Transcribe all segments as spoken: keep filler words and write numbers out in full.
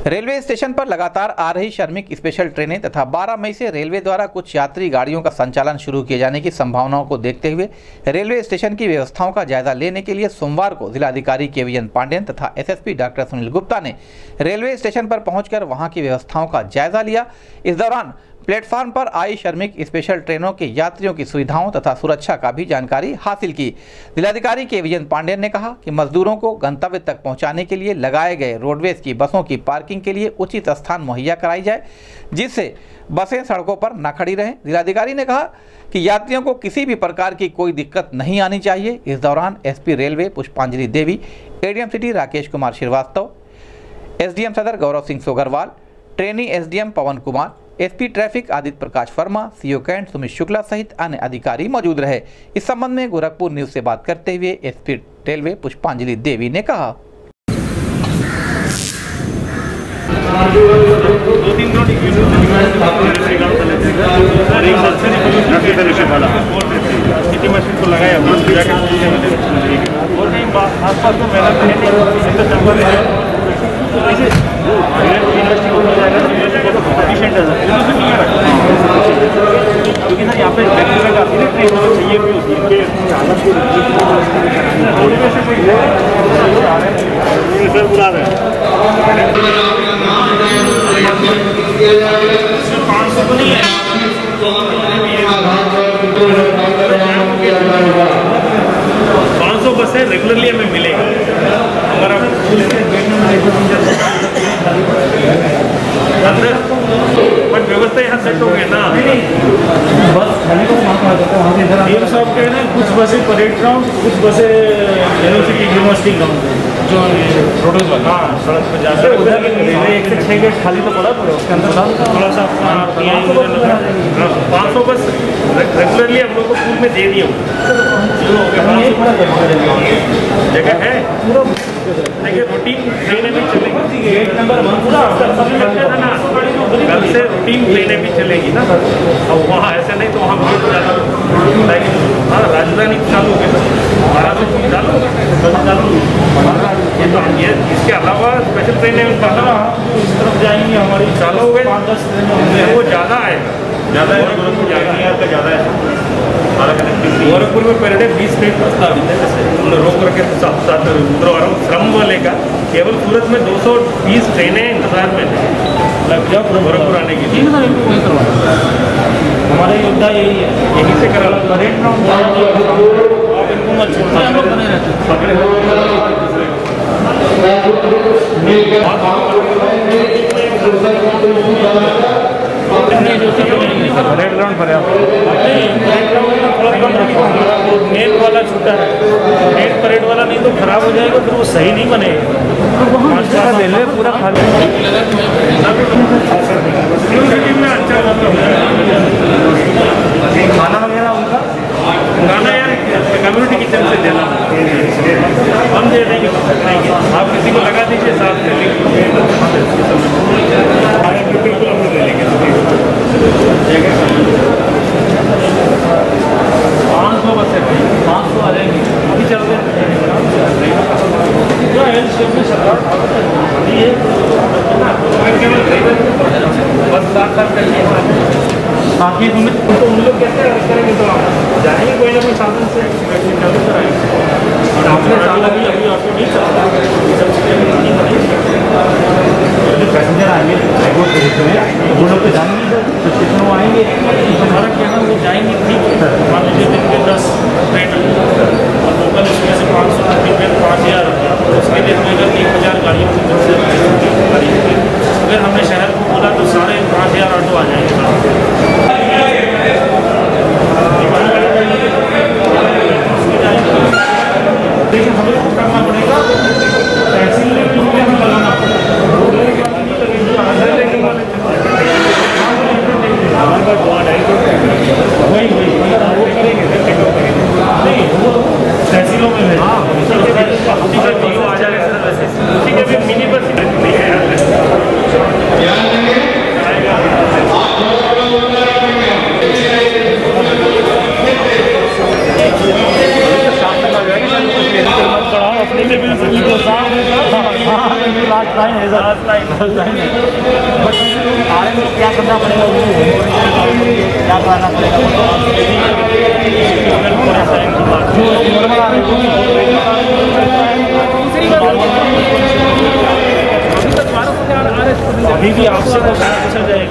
Railway station पर लगातार आ रही श्रमिक स्पेशल ट्रेनें तथा बारह मई से रेलवे द्वारा कुछ यात्री गाड़ियों का संचालन शुरू किए जाने की संभावनाओं को देखते हुए रेलवे स्टेशन की व्यवस्थाओं का जायजा लेने के लिए सोमवार को जिलाधिकारी केवीएन पांडेयन तथा एसएसपी डॉक्टर सुनील गुप्ता ने रेलवे स्टेशन पर पहुंचकर वहां की व्यवस्थाओं का जायजा लिया। इस दौरान प्लेटफार्म पर आई श्रमिक स्पेशल ट्रेनों के यात्रियों की सुविधाओं तथा सुरक्षा का भी जानकारी हासिल की। जिलाधिकारी केवीएन पांडेयन ने कहा कि मजदूरों को गंतव्य तक पहुंचाने के लिए लगाए गए रोडवेज की बसों की पार्किंग के लिए उचित स्थान मुहैया कराई जाए, जिससे बसें सड़कों पर न खड़ी रहें। जिलाधिकारी ने कहा कि यात्रियों को किसी भी प्रकार की कोई दिक्कत नहीं आनी चाहिए। इस दौरान SP railway Pushpanjali Devi, ADM city Rakesh Kumar Srivastava, SDM सदर Gaurav Singh Sogarwal, trainee SDM Pawan Kumar, SP traffic Aditya Prakash Verma, CO cantt Sumit Shukla सहित अन्य अधिकारी मौजूद रहे। इस संबंध में गोरखपुर न्यूज से बात करते हुए एसपी रेलवे पुष्पांजलि देवी ने कहा, क्योंकि ना यहाँ पे चाहिए भी होती है सर बुला रहे पाँच सौ नहीं है पाँच सौ बसें रेगुलरली हमें मिलेगी। हमारा अंदर बट व्यवस्था यहाँ सेट हो गई ना, बस खाली को वहाँ साहब के ना कुछ बसें परेड ग्राउंड, कुछ बसें यूनिवर्सिटी यूनिवर्सिटी ग्राउंड जो रोडवेज वाला हाँ सड़क पर जाकर उधर एक से छः गेट खाली तो पड़ा पड़े उसके अंदर थोड़ा सा अपना पाँच सौ बस रेगुलरली हम लोग को पूल में दे दिए जगह है पूरा देखिए रूटीन ट्रेनें भी चलेगी। गेट नंबर ना कल से रूटीन ट्रेनें भी चलेगी ना, अब वहाँ ऐसे नहीं तो वहाँ भीड़ ज़्यादा, लेकिन हाँ राजधानी चालू हो गई, महाराष्ट्र चालू चालू ये तो ये इसके अलावा स्पेशल ट्रेनें इस तरफ जाएंगी हमारी चालू हो गए पाँच दस ट्रेनें वो ज़्यादा आएगा ज़्यादा है गोरखपुर जाएगी का ज़्यादा है। गोरखपुर में पर डे बीस ट्रेन प्रस्तावित है, जैसे रोक करके साथ साथ श्रम वाले का केवल सूरत में दो सौ बीस ट्रेनें इंतजार में लग जाओ गोरखपुर आने की लिए हमारा योद्धा यही है, यहीं से करा परेड ग्राउंड आप इनको मत छोड़ना हम लोग बने रहते परेड ग्राउंड पर मेन वाला छूटा है, मेन परेड वाला नहीं तो खराब हो जाएगा, फिर वो सही नहीं बनेगा। रेलवे पूरा खाली में अच्छा खाना वगैरह उनका खाना यार कम्युनिटी किचन से देना हम दे देंगे, आप किसी को लगा दीजिए साथ ले लेंगे बिल्कुल हम ले लेंगे। पाँच सौ बसें पाँच सौ आ जाएंगी अभी चलते जो हेल्थ स्टेट में सरकार बस साथ साथ करिए बाकी तो उन लोग कैसे करेंगे तो जाएंगे कोई ना कोई साधन से चालू कराएंगे और आपने साल अभी अभी ऑटो नहीं चलता पैसेंजर आएंगे वो लोग तो जाएंगे तो स्टेशन वो आएंगे हमारा क्या है वो जाएंगे ठीक है मान लीजिए दिन के दस ट्रेन और लोकल इसमें से पाँच सौ ट्रेन पाँच हज़ार उसके लिए हमें अगर एक हज़ार गाड़ियों की अगर हमने शहर को बोला तो साढ़े पाँच हज़ार ऑटो आ जाएंगे। लेकिन हमें करना पड़ेगा तहसील में लगाना पड़ेगा बढ़ेंगे, बट आगे में क्या करना पड़ेगा, क्या कराना पड़ेगा अभी भी आपसे तो सारा पूछा जाएगा।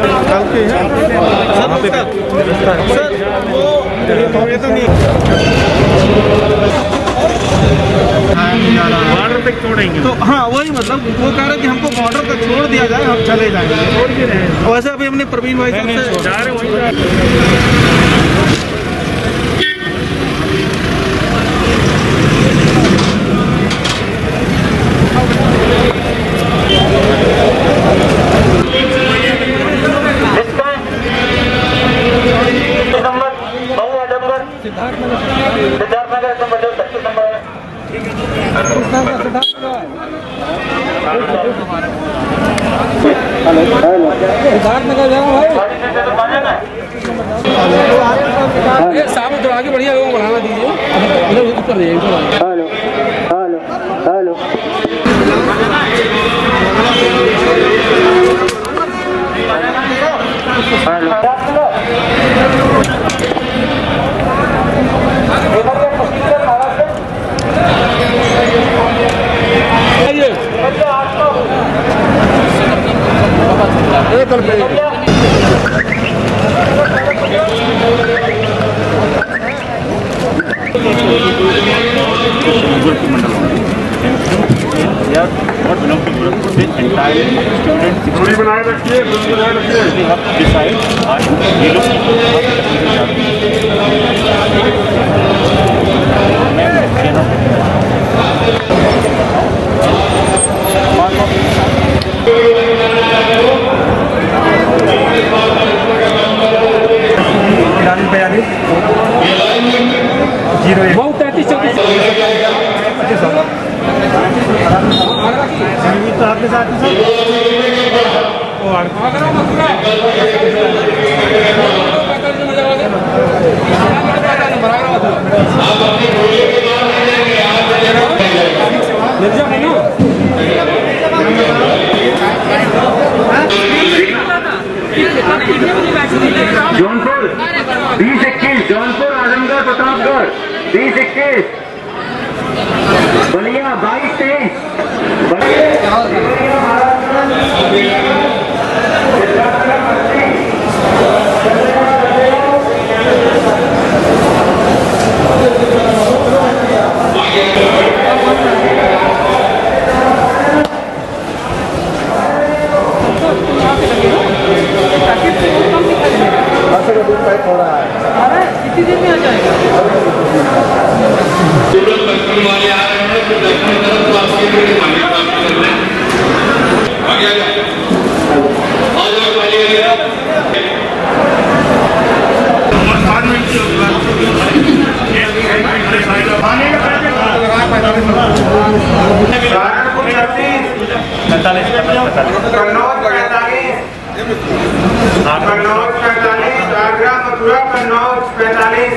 बॉर्डर तक छोड़ेंगे तो हाँ वही मतलब वो कह रहे कि हमको बॉर्डर तक छोड़ दिया जाए, हम चले जाएंगे। छोड़ भी रहे हैं, वैसे अभी हमने प्रवीण भाई से जा रहे वहीं सिद्धार्थनगर नंबर जो पच्चीस नंबर है। सिद्धार्थनगर जाओ भाई, सामने थोड़ा आगे बढ़िया लोगों को बढ़ाना दीजिए, उधर ऊपर दीजिए। हेलो हेलो हेलो बनाए रखिए, बनाए रखिए। बयालीस जीरो एक तैंतीस चौतीस आपके साथ जौनपुर बीस इक्कीस, जौनपुर आजमगढ़ प्रतापगढ़ बीस इक्कीस, बलिया बाईस तेईस, कितनी देर में आ जाएगा? वाले आ रहे हैं तो दक्षिण तरफ तो आपके लिए मान्यता प्राप्त करना है। आगे आ जाओ, आ जाओ पहले आ जाओ। और बाद में पैंतालीस कन्नौज पैंतालीस, आगरा मथुरा कन्नौज पैंतालीस,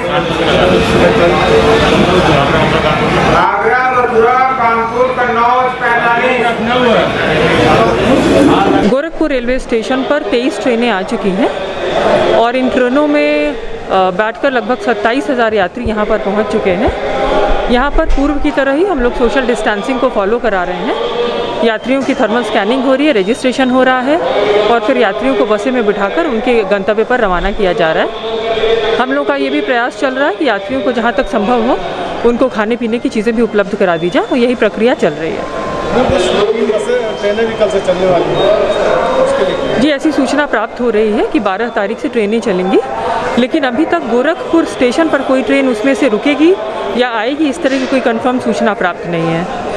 आगरा मथुरा कानपुर कन्नौज पैंतालीस। गोरखपुर रेलवे स्टेशन पर तेईस ट्रेनें आ चुकी हैं और इन ट्रेनों में बैठकर लगभग सत्ताईस हज़ार यात्री यहाँ पर पहुँच चुके हैं। यहाँ पर पूर्व की तरह ही हम लोग सोशल डिस्टेंसिंग को फॉलो करा रहे हैं। यात्रियों की थर्मल स्कैनिंग हो रही है, रजिस्ट्रेशन हो रहा है और फिर यात्रियों को बसें में बिठाकर उनके गंतव्य पर रवाना किया जा रहा है। हम लोग का ये भी प्रयास चल रहा है कि यात्रियों को जहाँ तक संभव हो उनको खाने पीने की चीज़ें भी उपलब्ध करा दी जाए और यही प्रक्रिया चल रही है। ट्रेनें भी कल से चलने वाली हैं, जी ऐसी सूचना प्राप्त हो रही है कि बारह तारीख से ट्रेनें चलेंगी, लेकिन अभी तक गोरखपुर स्टेशन पर कोई ट्रेन उसमें से रुकेगी या आएगी इस तरह की कोई कंफर्म सूचना प्राप्त नहीं है।